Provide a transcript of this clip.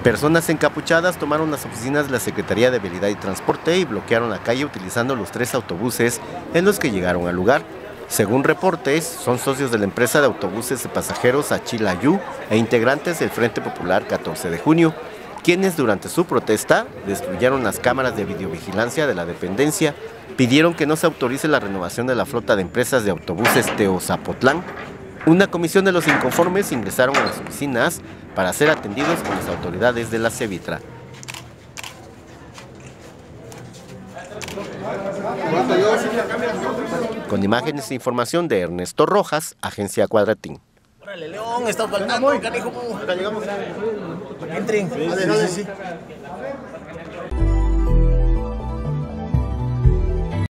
Personas encapuchadas tomaron las oficinas de la Secretaría de Vialidad y Transporte y bloquearon la calle utilizando los 3 autobuses en los que llegaron al lugar. Según reportes, son socios de la empresa de autobuses de pasajeros Achilayú e integrantes del Frente Popular 14 de junio, quienes durante su protesta destruyeron las cámaras de videovigilancia de la dependencia, pidieron que no se autorice la renovación de la flota de empresas de autobuses Teozapotlán. Una comisión de los inconformes ingresaron a las oficinas para ser atendidos por las autoridades de la Cevitra. Con imágenes e información de Ernesto Rojas, Agencia Cuadratín. ¡Órale, León! ¡Está faltando, canijo! Acá llegamos. Entren. Sí.